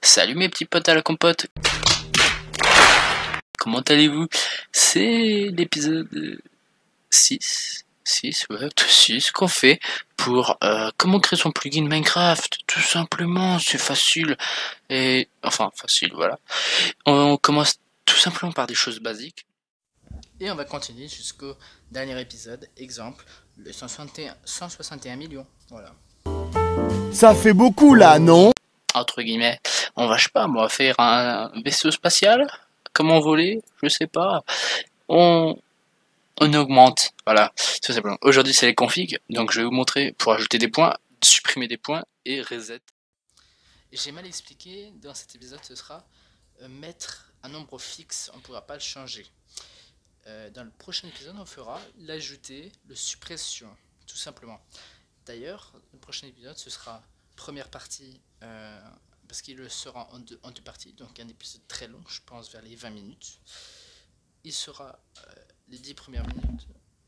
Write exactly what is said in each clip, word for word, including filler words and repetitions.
Salut mes petits potes à la compote. Comment allez-vous? C'est l'épisode six, six, ouais, six qu'on fait pour euh, comment créer son plugin Minecraft. Tout simplement, c'est facile. Et enfin, facile, voilà. On commence tout simplement par des choses basiques. Et on va continuer jusqu'au dernier épisode. Exemple, le cent soixante et un, cent soixante et un millions. Voilà. Ça fait beaucoup là, non? Entre guillemets, on va, je sais pas, on va faire un vaisseau spatial. Comment voler? Je sais pas. On, on augmente. Voilà, tout simplement. Aujourd'hui, c'est les configs. Donc, je vais vous montrer pour ajouter des points, supprimer des points et reset. J'ai mal expliqué. Dans cet épisode, ce sera euh, mettre un nombre fixe. On ne pourra pas le changer. Euh, dans le prochain épisode, on fera l'ajouter, le suppression, tout simplement. D'ailleurs, le prochain épisode, ce sera première partie, euh, parce qu'il sera en deux, en deux parties, donc un épisode très long, je pense vers les vingt minutes. Il sera euh, les dix premières minutes,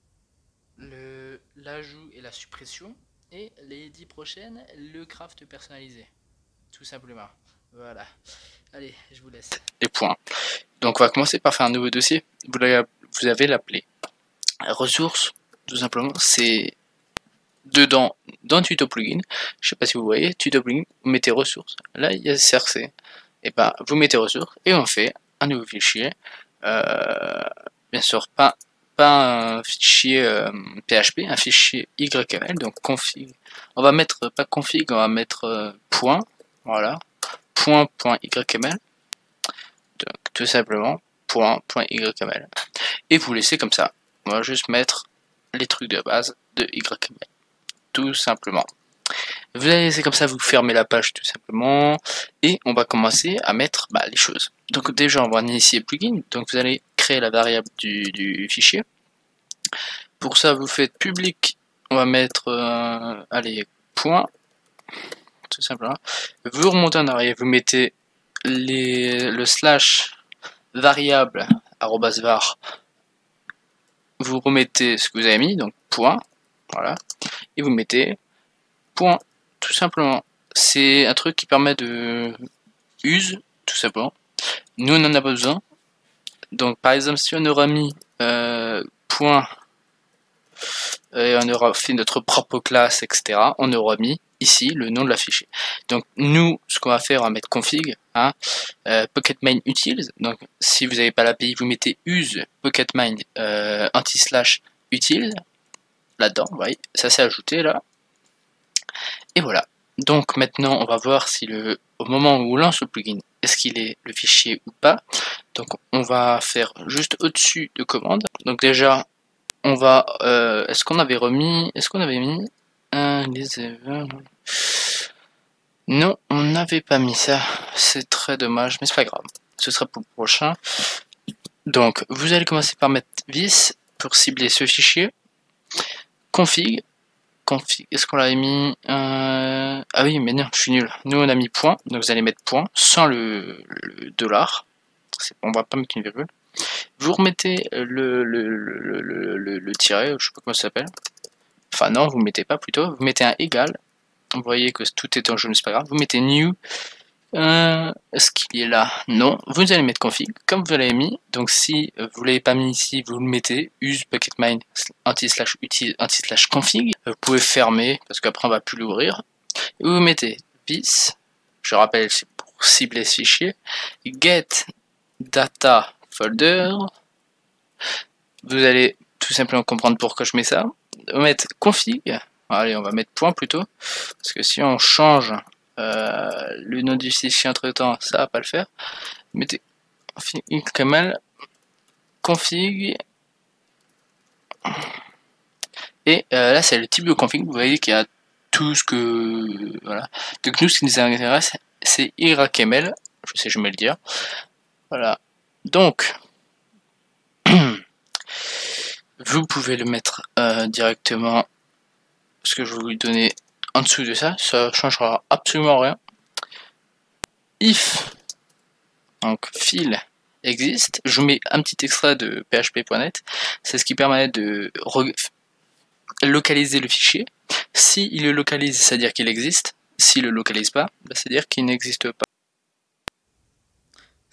l'ajout et la suppression, et les dix prochaines, le craft personnalisé, tout simplement. Voilà. Allez, je vous laisse. Les points. Donc on va commencer par faire un nouveau dossier. Vous, vous avez l'appelé ressources, tout simplement, c'est dedans, dans tuto plugin, je sais pas si vous voyez, tuto plugin, vous mettez ressources, là il y a C R C, et ben vous mettez ressources, et on fait un nouveau fichier, euh, bien sûr pas, pas un fichier euh, P H P, un fichier Y M L, donc config, on va mettre, pas config, on va mettre euh, point, voilà, point, point Y M L, donc tout simplement, point, point Y M L, et vous laissez comme ça, on va juste mettre les trucs de base de Y M L. Tout simplement. Vous allez laisser comme ça, vous fermez la page tout simplement, et on va commencer à mettre bah, les choses. Donc déjà on va initier plugin, donc vous allez créer la variable du, du fichier. Pour ça vous faites public, on va mettre, euh, allez, point, tout simplement. Vous remontez en arrière, vous mettez les, le slash variable, arrobas var, vous remettez ce que vous avez mis, donc point, voilà, et vous mettez point, tout simplement. C'est un truc qui permet de use, tout simplement. Nous, on n'en a pas besoin. Donc, par exemple, si on aura mis euh, point et on aura fait notre propre classe, et cetera, on aura mis ici le nom de la fichier. Donc, nous, ce qu'on va faire, on va mettre config, hein, euh, pocketmine utils. Donc, si vous n'avez pas l'A P I, vous mettez use pocketmine euh, anti-slash utils là-dedans. Vous voyez, ça s'est ajouté là. Et voilà. Donc maintenant, on va voir si le, au moment où on lance le plugin, est-ce qu'il est le fichier ou pas. Donc on va faire juste au-dessus de commande. Donc déjà, on va, euh, est-ce qu'on avait remis, est-ce qu'on avait mis un les non, on n'avait pas mis ça. C'est très dommage, mais c'est pas grave. Ce sera pour le prochain. Donc vous allez commencer par mettre vis pour cibler ce fichier. Config. Config, est-ce qu'on l'avait mis euh... Ah oui, mais non, je suis nul. Nous, on a mis point, donc vous allez mettre point, sans le, le dollar. On va pas mettre une virgule. Vous remettez le, le, le, le, le, le tiret, je sais pas comment ça s'appelle. Enfin non, vous mettez pas plutôt, vous mettez un égal. Vous voyez que tout est en jaune, c'est pas grave. Vous mettez new. Euh, Est-ce qu'il est là? Non. Vous allez mettre config, comme vous l'avez mis. Donc si vous l'avez pas mis ici, vous le mettez use pocketmine anti-slash anti-slash config. Vous pouvez fermer, parce qu'après on va plus l'ouvrir. Et vous mettez vis, je rappelle, c'est pour cibler ce fichier. Get data folder. Vous allez tout simplement comprendre pourquoi je mets ça. On va mettre config. Allez, on va mettre point plutôt. Parce que si on change Euh, le nom du fichier entre temps, ça va pas le faire. Mettez config, config et euh, là c'est le type de config. Vous voyez qu'il y a tout ce que voilà. Donc nous, ce qui nous intéresse, c'est Y M L. Je sais jamais le dire. Voilà. Donc vous pouvez le mettre euh, directement. Ce que je vais vous donner en dessous de ça, ça changera absolument rien. If donc file existe, je vous mets un petit extrait de P H P point net, c'est ce qui permet de localiser le fichier. Si il le localise, c'est-à-dire qu'il existe. S'il le localise pas, bah, c'est-à-dire qu'il n'existe pas.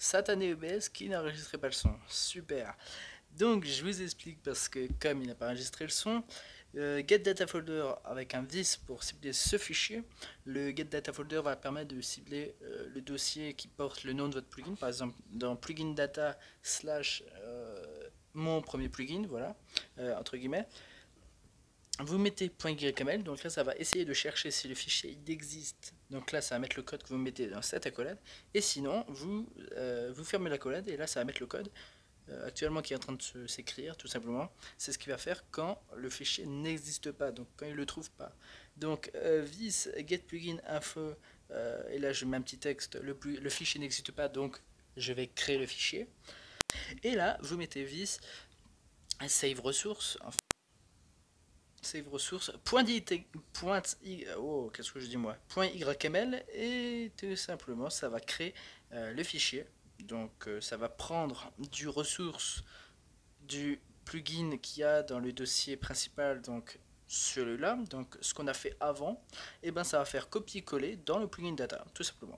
satané O B S qui n'enregistrait pas le son. Super. Donc je vous explique parce que comme il n'a pas enregistré le son, euh, getDataFolder avec un vis pour cibler ce fichier. Le getDataFolder va permettre de cibler euh, le dossier qui porte le nom de votre plugin. Par exemple dans plugin data slash euh, mon premier plugin, voilà, euh, entre guillemets. Vous mettez .yml, donc là ça va essayer de chercher si le fichier il existe. Donc là ça va mettre le code que vous mettez dans cette accolade. Et sinon vous, euh, vous fermez l'accolade et là ça va mettre le code euh, actuellement qui est en train de s'écrire tout simplement. C'est ce qu'il va faire quand le fichier n'existe pas, donc quand il ne le trouve pas. Donc euh, vis getPlugin info, euh, et là je mets un petit texte, le, le fichier n'existe pas donc je vais créer le fichier. Et là vous mettez vis save ressources. Enfin, save ressources, point, point y, oh, qu'est-ce que je dis moi, point yml, et tout simplement ça va créer euh, le fichier. Donc euh, ça va prendre du ressource du plugin qu'il y a dans le dossier principal, donc celui-là, donc ce qu'on a fait avant, et ben ça va faire copier-coller dans le plugin data, tout simplement.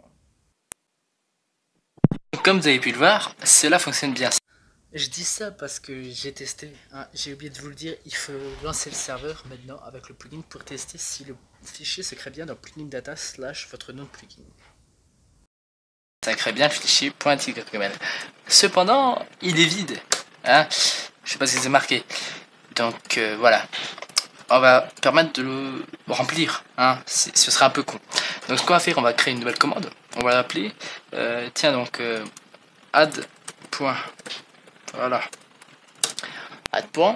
Comme vous avez pu le voir, cela fonctionne bien. Je dis ça parce que j'ai testé, hein, j'ai oublié de vous le dire, il faut lancer le serveur maintenant avec le plugin pour tester si le fichier se crée bien dans plugin data slash votre nom de plugin. Ça crée bien le fichier .yml. Cependant, il est vide. Hein, je sais pas si c'est marqué. Donc euh, voilà. On va permettre de le remplir. Hein, ce sera un peu con. Donc ce qu'on va faire, on va créer une nouvelle commande. On va l'appeler. Euh, tiens donc euh, add. Voilà. Add point.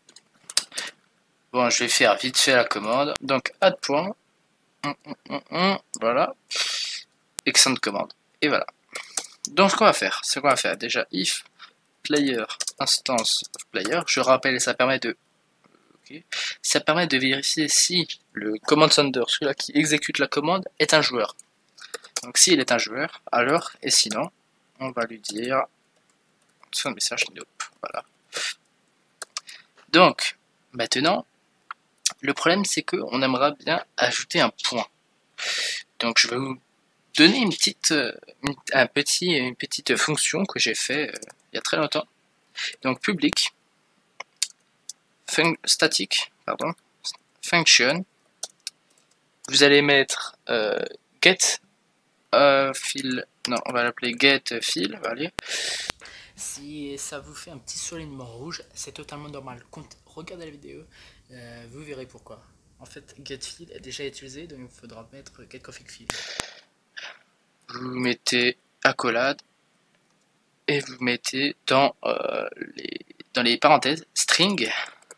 Bon, je vais faire vite fait la commande. Donc add point. Hum, hum, hum, hum, voilà. Extend commande. Et voilà. Donc ce qu'on va faire, c'est qu'on va faire déjà if player instance of player. Je rappelle, ça permet de okay. ça permet de vérifier si le command sender, celui-là qui exécute la commande, est un joueur. Donc s'il est un joueur, alors, et sinon, on va lui dire son message nope. Voilà. Donc maintenant, le problème c'est que on aimerait bien ajouter un point. Donc je vais vous donner une petite, une, un petit, une petite fonction que j'ai fait euh, il y a très longtemps. Donc public, fun, static, pardon, function. Vous allez mettre euh, get euh, file, non, on va l'appeler get file, allez. Si ça vous fait un petit soulignement rouge, c'est totalement normal. Regardez la vidéo, euh, vous verrez pourquoi. En fait, getFile est déjà utilisé, donc il faudra mettre getConfigFile. Vous mettez accolade et vous mettez dans, euh, les, dans les parenthèses string.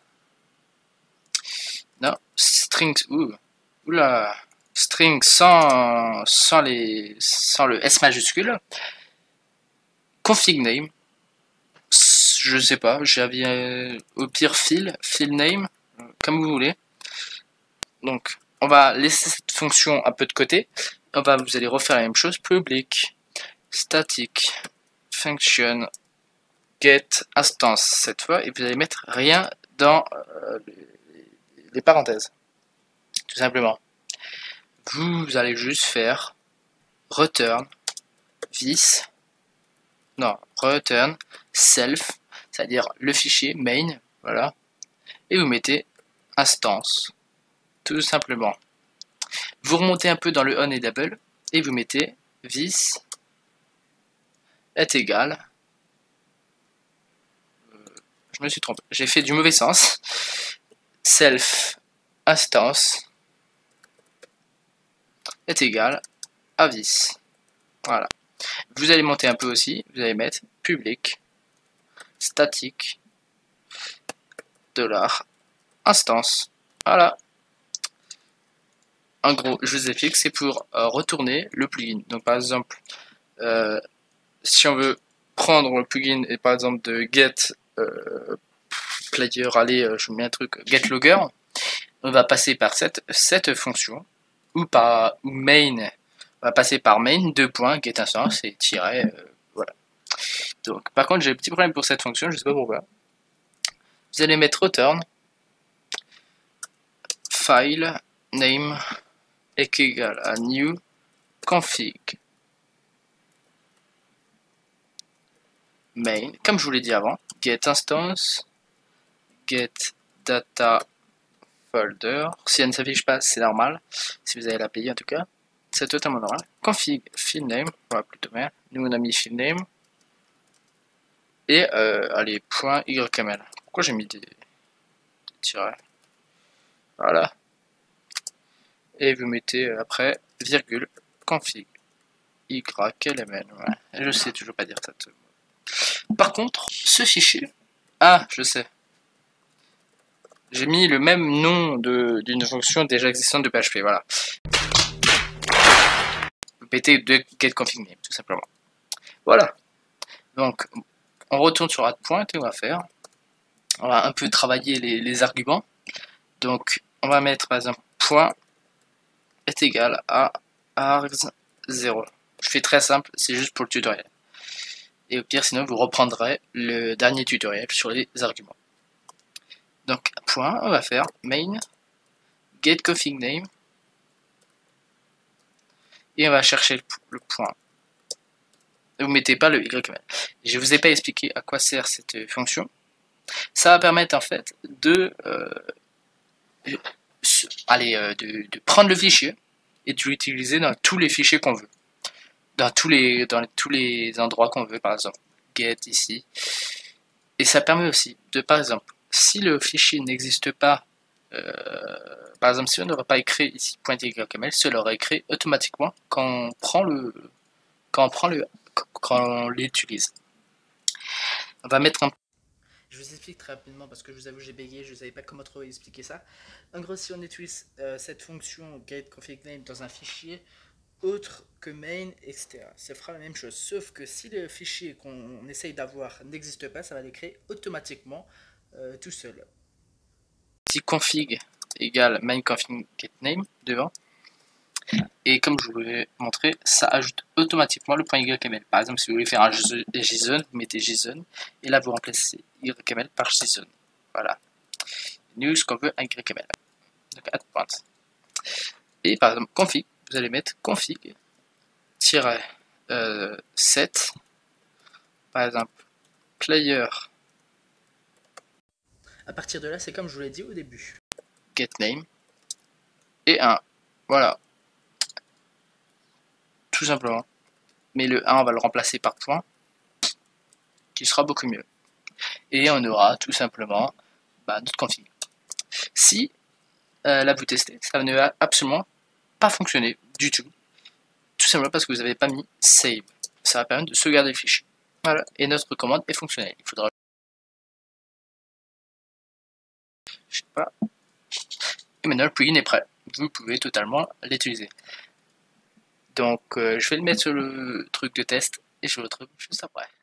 Non, string, ouh, oula, string sans, sans, les, sans le S majuscule. Config name. Je sais pas, j'avais euh, au pire file, file name, comme vous voulez. Donc, on va laisser cette fonction un peu de côté. On va, vous allez refaire la même chose. Public, static, function, get, instance cette fois, et vous allez mettre rien dans euh, les, les parenthèses. Tout simplement. Vous allez juste faire return, vis, non, return, self, c'est-à-dire le fichier main, voilà, et vous mettez instance, tout simplement. Vous remontez un peu dans le on et double, et vous mettez vis est égal, euh, je me suis trompé, j'ai fait du mauvais sens, self instance est égal à vis, voilà. Vous allez monter un peu aussi, vous allez mettre public, statique, dollar, instance. Voilà. En gros, je vous explique, c'est pour euh, retourner le plugin. Donc par exemple, euh, si on veut prendre le plugin et par exemple de get euh, player, allez, euh, je mets un truc, get logger, on va passer par cette, cette fonction, ou par ou main, on va passer par main, deux points, get instance et tirer, euh, voilà. Donc par contre, j'ai un petit problème pour cette fonction, je sais pas pourquoi. Vous allez mettre return, file, name, est égal à new, config. main, comme je vous l'ai dit avant, get instance, get data folder. Si elle ne s'affiche pas, c'est normal. Si vous avez l'A P I en tout cas, c'est totalement normal. Config field name, voilà, plutôt bien. Nous on a mis field name. Et euh, allez, point yml. Pourquoi j'ai mis des tirets? Voilà. Et vous mettez euh, après virgule config yml. Ouais. Et je sais toujours pas dire ça. Par contre, ce fichier, ah, je sais. J'ai mis le même nom d'une fonction déjà existante de P H P, voilà. Vous mettez de getConfigName, tout simplement. Voilà. Donc, on retourne sur add-point et on va faire. On va un peu travailler les, les arguments. Donc, on va mettre par exemple point est égal à args zéro. Je fais très simple, c'est juste pour le tutoriel. Et au pire, sinon, vous reprendrez le dernier tutoriel sur les arguments. Donc, point, on va faire main getConfigName et on va chercher le, le point. Ne vous mettez pas le yml. Je ne vous ai pas expliqué à quoi sert cette fonction. Ça va permettre en fait de, euh, allez, euh, de, de prendre le fichier et de l'utiliser dans tous les fichiers qu'on veut. Dans tous les, dans tous les endroits qu'on veut, par exemple get ici. Et ça permet aussi de, par exemple, si le fichier n'existe pas, euh, par exemple, si on n'aurait pas écrit ici .yml, cela aurait créé automatiquement quand on prend le, quand on prend le, quand on l'utilise. On va mettre un. Je vous explique très rapidement parce que je vous avoue j'ai bégayé, je ne savais pas comment trop expliquer ça. En gros, si on utilise euh, cette fonction getConfigName dans un fichier autre que main, et cetera, ça fera la même chose. Sauf que si le fichier qu'on essaye d'avoir n'existe pas, ça va les créer automatiquement euh, tout seul. Si config égale main.config.getName devant. Et comme je vous l'ai montré, ça ajoute automatiquement le point yml. Par exemple, si vous voulez faire un JSON, vous mettez JSON, et là vous remplacez yml par JSON. Voilà. Nous, ce qu'on veut, un yml. Donc, add point. Et par exemple, config, vous allez mettre config euh, set, par exemple, player. À partir de là, c'est comme je vous l'ai dit au début. GetName. Et un. Voilà. Tout simplement. Mais le un, on va le remplacer par point, qui sera beaucoup mieux. Et on aura tout simplement bah, notre config. Si euh, là vous testez, ça ne va absolument pas fonctionner du tout. Tout simplement parce que vous n'avez pas mis save. Ça va permettre de sauvegarder le fichier. Voilà. Et notre commande est fonctionnelle. Il faudra. Je sais pas. Et maintenant le plugin est prêt. Vous pouvez totalement l'utiliser. Donc euh, je vais le mettre sur le truc de test et je vous retrouve juste après.